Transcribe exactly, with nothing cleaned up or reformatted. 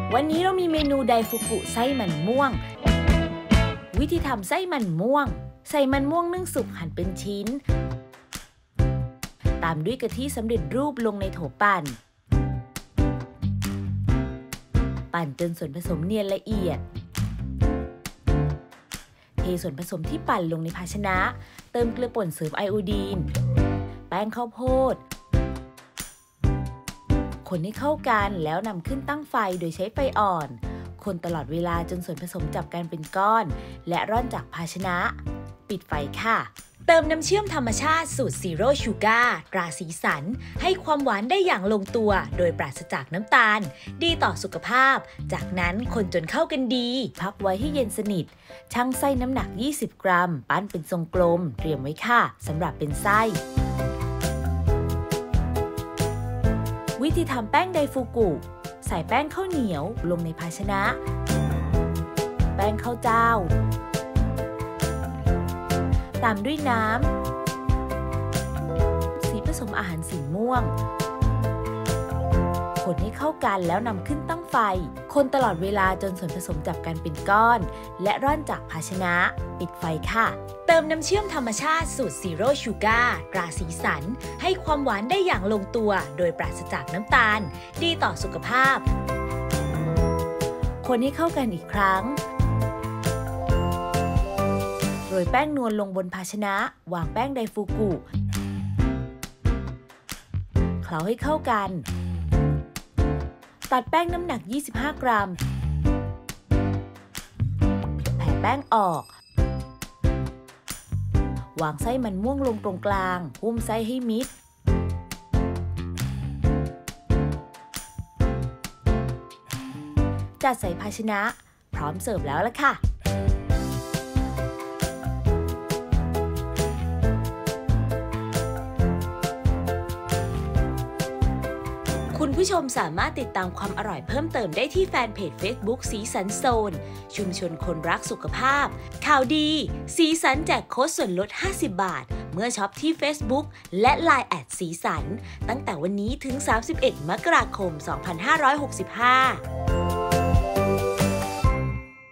วันนี้เรามีเมนูไดฟุกุไส้มันม่วงวิธีทำไส้มันม่วงใส่มันม่วงนึ่งสุกหั่นเป็นชิ้นตามด้วยกะทิสำเร็จรูปลงในโถปั่นปั่นจนส่วนผสมเนียนละเอียดเทส่วนผสมที่ปั่นลงในภาชนะเติมเกลือป่นเสริมไอโอดีนแป้งข้าวโพดคนให้เข้ากันแล้วนำขึ้นตั้งไฟโดยใช้ไฟอ่อนคนตลอดเวลาจนส่วนผสมจับกันเป็นก้อนและร่อนจากภาชนะปิดไฟค่ะเติมน้ำเชื่อมธรรมชาติสูตรซีโร่ชูการ์ตราสีสันให้ความหวานได้อย่างลงตัวโดยปราศจากน้ำตาลดีต่อสุขภาพจากนั้นคนจนเข้ากันดีพักไว้ให้เย็นสนิทชั่งไส้น้ำหนักยี่สิบกรัมปั้นเป็นทรงกลมเตรียมไว้ค่ะสำหรับเป็นไส้วิธีทำแป้งไดฟูกุใส่แป้งข้าวเหนียวลงในภาชนะแป้งข้าวเจ้าตามด้วยน้ำสีผสมอาหารสีม่วงคนให้เข้ากันแล้วนำขึ้นตั้งไฟคนตลอดเวลาจนส่วนผสมจับกันเป็นก้อนและร่อนจากภาชนะปิดไฟค่ะเติมน้ำเชื่อมธรรมชาติสูตรซีโร่ชูการ์ตราสีสันให้ความหวานได้อย่างลงตัวโดยปราศจากน้ำตาลดีต่อสุขภาพคนให้เข้ากันอีกครั้งโรยแป้งนวลลงบนภาชนะวางแป้งไดฟูกุเคล้าให้เข้ากันตัดแป้งน้ำหนักยี่สิบห้ากรัมแผ่แป้งออกวางไส้มันม่วงลงตรงกลางหุ้มไส้ให้มิดจัดใส่ภาชนะพร้อมเสิร์ฟแล้วล่ะค่ะคุณผู้ชมสามารถติดตามความอร่อยเพิ่มเติมได้ที่แฟนเพจ Facebook สีสันโซนชุมชนคนรักสุขภาพข่าวดีสีสันแจกโค้ดส่วนลดห้าสิบบาทเมื่อช็อปที่ Facebook และ ไลน์ แอทสีสันตั้งแต่วันนี้ถึงสามสิบเอ็ดมกราคมสองพันห้าร้อยหกสิบห้า